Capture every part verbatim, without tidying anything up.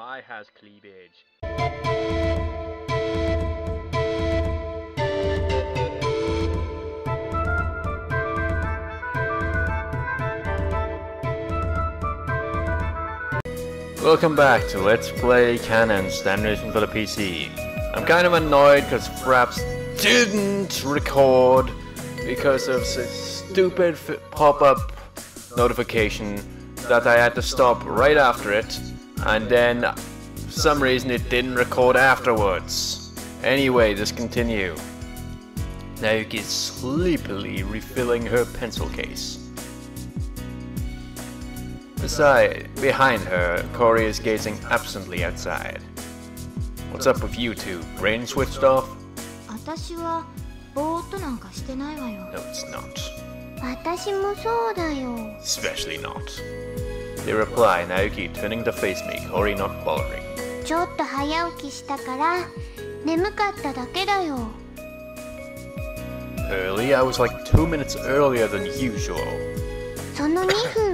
eye has cleavage. Welcome back to Let's Play Kanon, standard for the P C. I'm kind of annoyed because Fraps didn't record because of the stupid pop-up notification that I had to stop right after it, and then for some reason it didn't record afterwards. Anyway, let's continue. Naoki's sleepily refilling her pencil case. Beside, behind her, Cory is gazing absently outside. What's up with you two? Brain switched off? No, it's not. Especially not. They reply, Naoki turning to face me, Cory not bothering. Early? I was like two minutes earlier than usual. Indeed.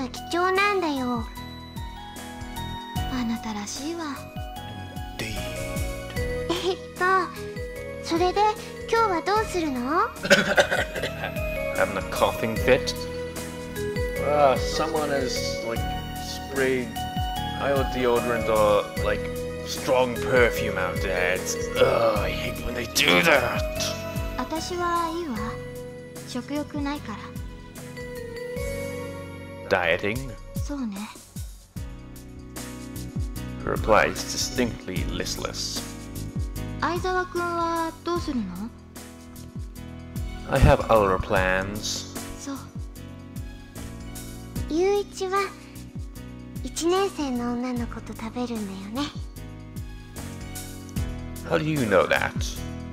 Having a coughing fit? Uh, someone has like sprayed either deodorant or like strong perfume out there. It's, ugh, I hate when they do that. Dieting? Her reply is distinctly listless. I have other plans. How do you know that?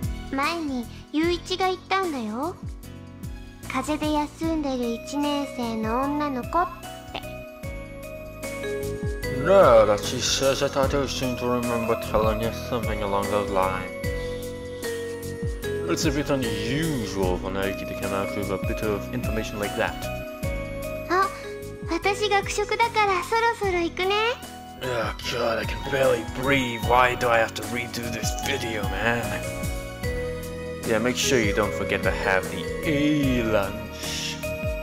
No, that she says that I do seem to remember telling you something along those lines. It's a bit unusual for Naoki to come out with a bit of information like that. Oh god, I can barely breathe. Why do I have to redo this video, man? Yeah, make sure you don't forget to have the A lunch.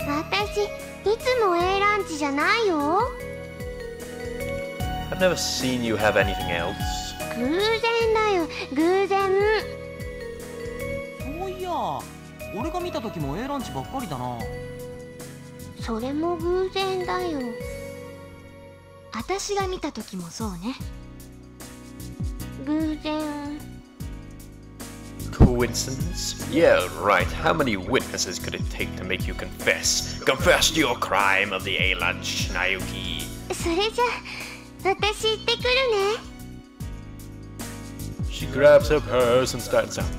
I've never seen you have anything else. Coincidence? Yeah, right. How many witnesses could it take to make you confess? Confess your crime of the A lunch, Naoki. She grabs her purse and stands up.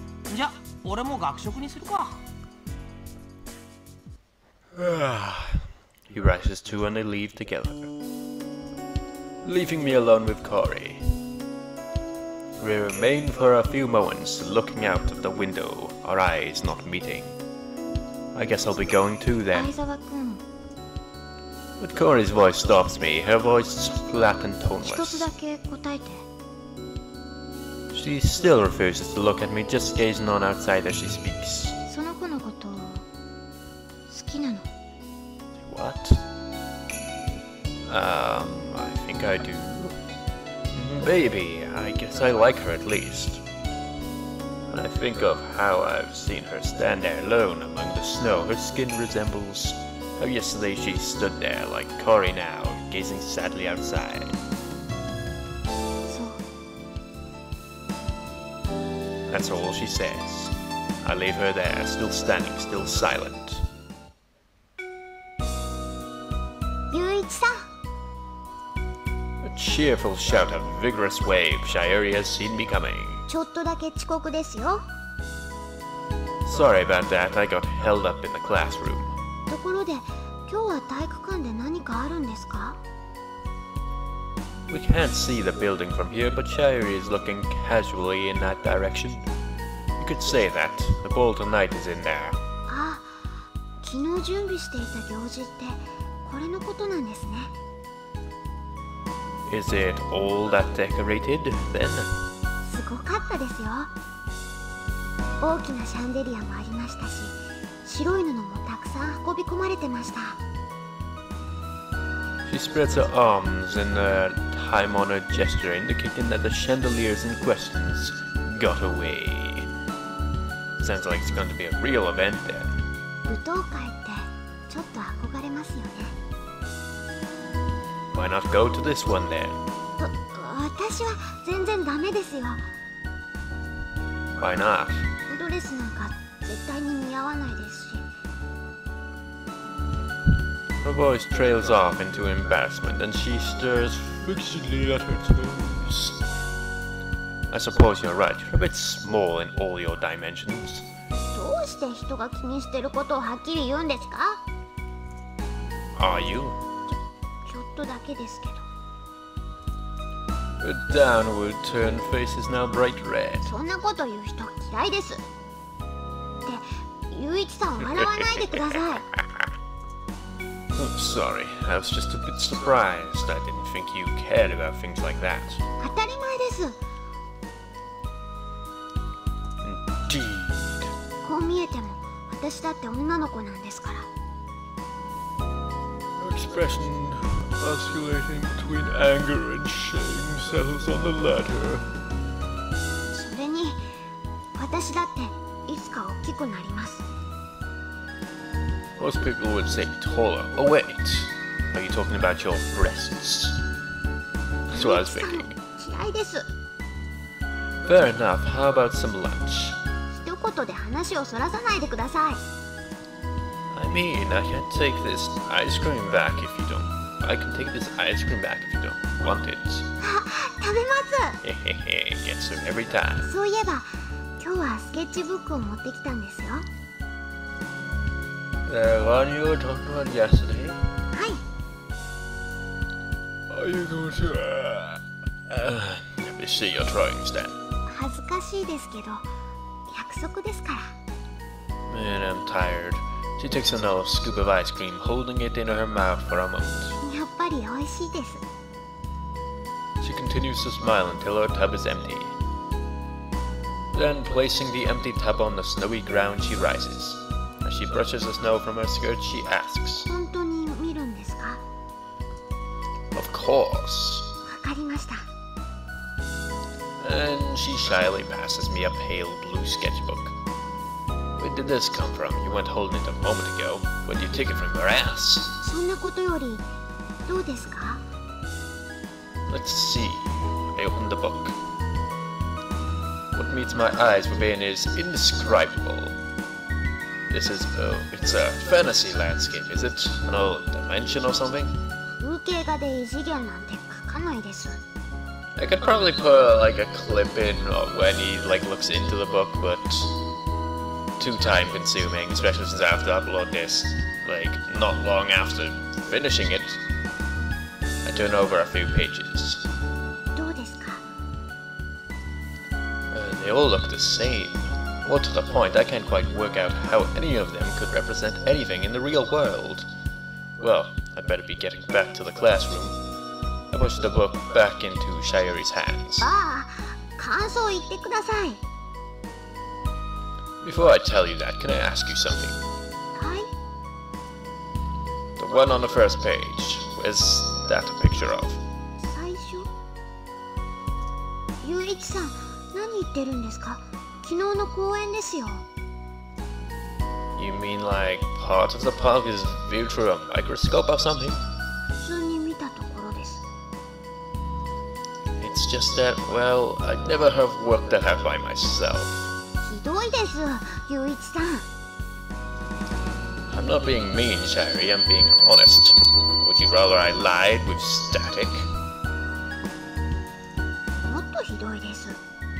He rises too and they leave together, leaving me alone with Cory. We remain for a few moments, looking out of the window, our eyes not meeting. I guess I'll be going too then. But Cory's voice stops me, her voice is flat and toneless. She still refuses to look at me, just gazing on outside as she speaks. What? Um, I think I do. Maybe, I guess I like her at least. When I think of how I've seen her stand there alone among the snow, her skin resembles how yesterday she stood there like Cory now, gazing sadly outside. That's all she says. I leave her there, still standing, still silent. A cheerful shout, a vigorous wave. Shiori has seen me coming. Sorry about that, I got held up in the classroom. We can't see the building from here, but Shiori is looking casually in that direction. You could say that. The ball tonight is in there. Is it all that decorated then? すごかったですよ。大きなシャンデリアもありましたし、白い布もたくさん運び込まれてました。 She spreads her arms in a time-honored gesture indicating that the chandeliers in questions got away. Sounds like it's going to be a real event then. 舞踏会ってちょっと憧れますよね。 Why not go to this one then? わ、私は全然ダメですよ。 Why not? ドレスなんか絶対に似合わないですし。 Her voice trails off into embarrassment and she stirs fixedly at her toes. I suppose you're right. You're a bit small in all your dimensions. どうして人が気にしてることをはっきり言うんですか？ Are you? ちょっとだけですけど。 Her downward turned face is now bright red. そんなこと言う人嫌いです。って、ゆういちさん笑わないでください。 Oh, sorry, I was just a bit surprised. I didn't think you cared about things like that. 当たり前です。 Indeed. こう見えても私だって女の子なんですから。 Her expression oscillating between anger and shame settles on the latter. それに私だっていつか大きくなります。 Most people would say taller. Oh wait, are you talking about your breasts? That's what I was thinking. 嫌いです。 Fair enough, how about some lunch? 一言で話をそらさないでください。 I mean, I can take this ice cream back if you don't. I can take this ice cream back if you don't want it. あ、食べます。 Hehehe, gets her every time. そういえば今日はスケッチブックを持ってきたんですよ。 The one you were talking about yesterday? はい。 Are you going to... Uh, uh, let me see your drawings then. 恥ずかしいですけど約束ですから。 Man, I'm tired. She takes another scoop of ice cream, holding it in her mouth for a moment. やっぱり美味しいです。 She continues to smile until her tub is empty. Then, placing the empty tub on the snowy ground, she rises. As she brushes the snow from her skirt, she asks, 本当に見るんですか？ Of course. わかりました。 And she shyly passes me a pale blue sketchbook. Where did this come from? You weren't holding it a moment ago. Where did you take it from your ass? そんなことよりどうですか？ Let's see. I open the book. What meets my eyes within is indescribable. This is, oh, it's a fantasy landscape, is it? Another dimension or something? 風景画で異次元なんて書かないです。 I could probably put like a clip in of when he like looks into the book, but too time consuming, especially since I have to upload this like not long after finishing it. I turn over a few pages. どうですか？ Uh, they all look the same. More to the point, I can't quite work out how any of them could represent anything in the real world. Well, I'd better be getting back to the classroom. I push the book back into Shiori's hands. ああ、感想言ってください。 Before I tell you that, can I ask you something? はい。 The one on the first page, where's that a picture of? 最初？ゆういちさん、何言ってるんですか？昨日の公園ですよ。 You mean like part of the park is viewed through a microscope or something? 普通に見たところです。 It's just that, well, I'd never have worked that out by myself. ひどいです、ゆういちさん。 I'm not being mean, Shiori, I'm being honest. Would you rather I lied with static? もっとひどいです。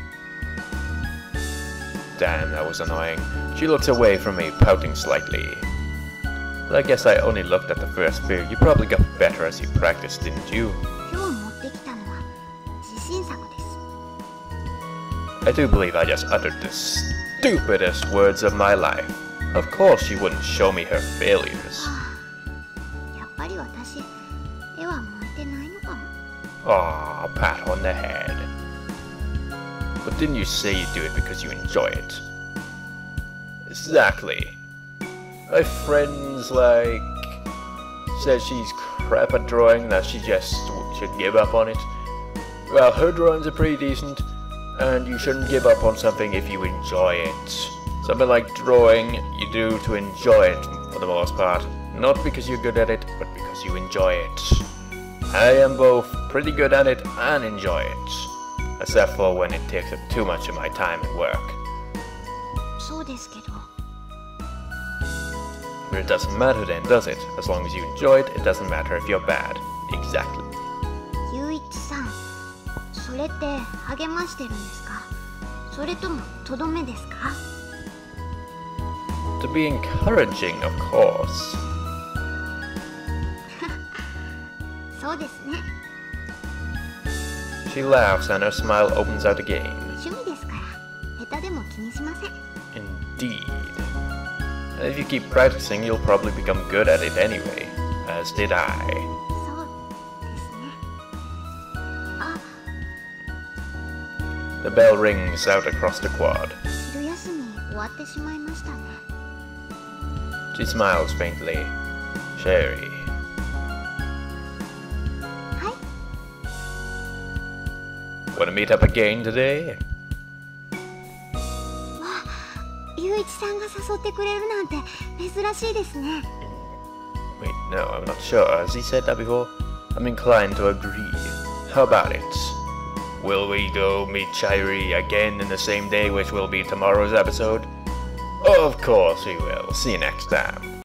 Damn, that was annoying. She looks away from me, pouting slightly. But I guess I only looked at the first period. You probably got better as you practiced, didn't you? 今日持ってきたのは自信作です。 I do believe I just uttered the stupidest words of my life. Of course she wouldn't show me her failures. はあ、やっぱり私、絵は向いてないのかも。 Aw, pat on the head. But didn't you say you do it because you enjoy it? Exactly. My friends, like, said she's crap at drawing, that she just should give up on it. Well, her drawings are pretty decent, and you shouldn't give up on something if you enjoy it. Something like drawing, you do to enjoy it for the most part. Not because you're good at it, but because you enjoy it. I am both pretty good at it and enjoy it. Except for when it takes up too much of my time and work. そうですけど。 But it doesn't matter then, does it? As long as you enjoy it, it doesn't matter if you're bad. Exactly. ゆういちさん、それって励ましてるんですか？それともとどめですか？ To be encouraging, of course. そうですね。 She laughs and her smile opens out again. 趣味ですから、下手でも気にしません。 Indeed. And if you keep practicing, you'll probably become good at it anyway. As did I. そうですね。あ、 The bell rings out across the quad. 昼休み終わってしまいましたね。 She smiles faintly. Shiori. はい。 Wanna meet up again today? わあ、ゆういちさんが誘ってくれるなんて珍しいですね。 Wait, no, I'm not sure. Has he said that before? I'm inclined to agree. How about it? Will we go meet Shiori again in the same day, which will be tomorrow's episode? Of course we will. See you next time.